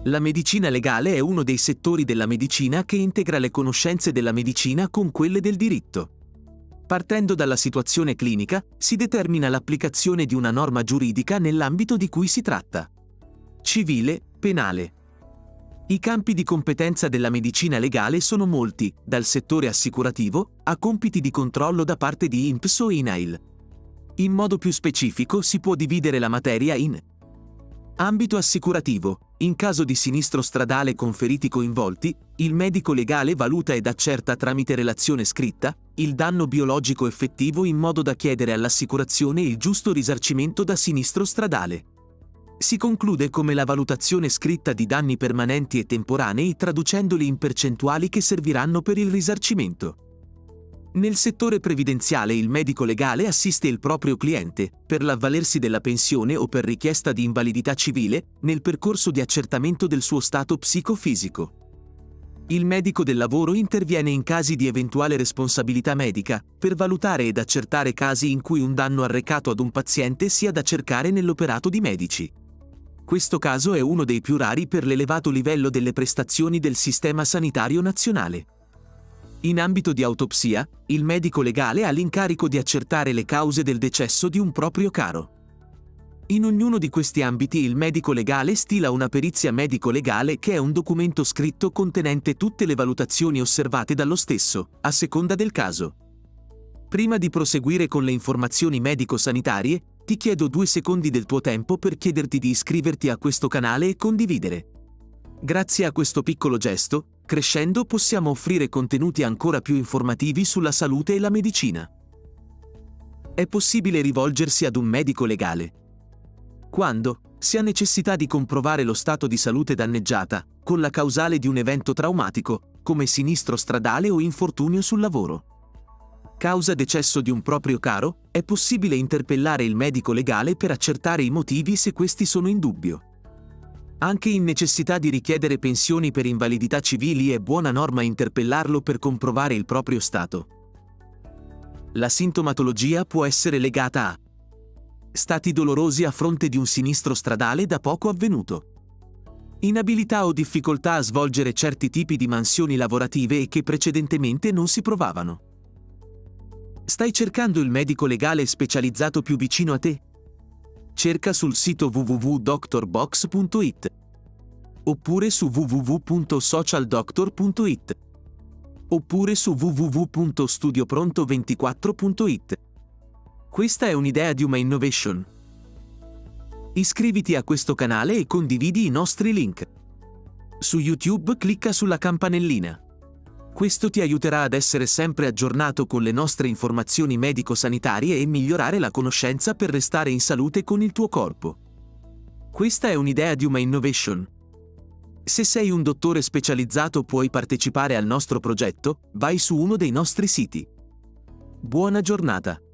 La medicina legale è uno dei settori della medicina che integra le conoscenze della medicina con quelle del diritto. Partendo dalla situazione clinica, si determina l'applicazione di una norma giuridica nell'ambito di cui si tratta. Civile, penale. I campi di competenza della medicina legale sono molti, dal settore assicurativo a compiti di controllo da parte di INPS o INAIL. In modo più specifico si può dividere la materia in ambito assicurativo. In caso di sinistro stradale con feriti coinvolti, il medico legale valuta ed accerta tramite relazione scritta il danno biologico effettivo in modo da chiedere all'assicurazione il giusto risarcimento da sinistro stradale. Si conclude come la valutazione scritta di danni permanenti e temporanei traducendoli in percentuali che serviranno per il risarcimento. Nel settore previdenziale il medico legale assiste il proprio cliente, per l'avvalersi della pensione o per richiesta di invalidità civile, nel percorso di accertamento del suo stato psicofisico. Il medico del lavoro interviene in casi di eventuale responsabilità medica, per valutare ed accertare casi in cui un danno arrecato ad un paziente sia da cercare nell'operato di medici. Questo caso è uno dei più rari per l'elevato livello delle prestazioni del sistema sanitario nazionale. In ambito di autopsia, il medico legale ha l'incarico di accertare le cause del decesso di un proprio caro. In ognuno di questi ambiti il medico legale stila una perizia medico-legale che è un documento scritto contenente tutte le valutazioni osservate dallo stesso, a seconda del caso. Prima di proseguire con le informazioni medico-sanitarie, ti chiedo 2 secondi del tuo tempo per chiederti di iscriverti a questo canale e condividere. Grazie a questo piccolo gesto, crescendo possiamo offrire contenuti ancora più informativi sulla salute e la medicina. È possibile rivolgersi ad un medico legale quando si ha necessità di comprovare lo stato di salute danneggiata, con la causale di un evento traumatico, come sinistro stradale o infortunio sul lavoro. Causa decesso di un proprio caro, è possibile interpellare il medico legale per accertare i motivi se questi sono in dubbio. Anche in necessità di richiedere pensioni per invalidità civili è buona norma interpellarlo per comprovare il proprio stato. La sintomatologia può essere legata a stati dolorosi a fronte di un sinistro stradale da poco avvenuto, inabilità o difficoltà a svolgere certi tipi di mansioni lavorative e che precedentemente non si provavano. Stai cercando il medico legale specializzato più vicino a te? Cerca sul sito www.doctorbox.it oppure su www.socialdoctor.it oppure su www.studiopronto24.it. Questa è un'idea di Uma Innovation. Iscriviti a questo canale e condividi i nostri link. Su YouTube clicca sulla campanellina. Questo ti aiuterà ad essere sempre aggiornato con le nostre informazioni medico-sanitarie e migliorare la conoscenza per restare in salute con il tuo corpo. Questa è un'idea di Uma Innovation. Se sei un dottore specializzato puoi partecipare al nostro progetto, vai su uno dei nostri siti. Buona giornata!